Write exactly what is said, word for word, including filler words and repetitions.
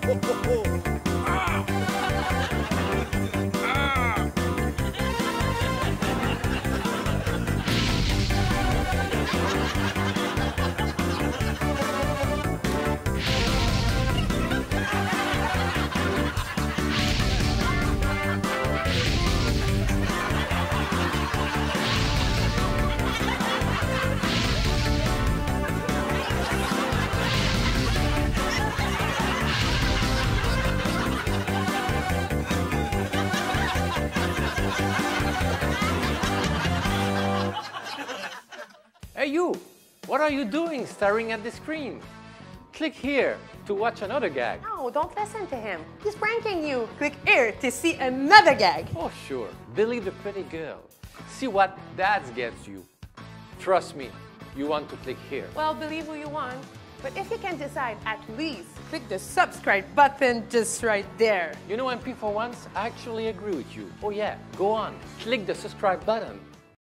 Hey you! What are you doing staring at the screen? Click here to watch another gag. No, don't listen to him. He's pranking you. Click here to see another gag. Oh sure, believe the pretty girl. See what that gets you. Trust me, you want to click here. Well, believe who you want. But if you can decide, at least click the subscribe button just right there. You know, M P for once, I actually agree with you. Oh yeah, go on, click the subscribe button.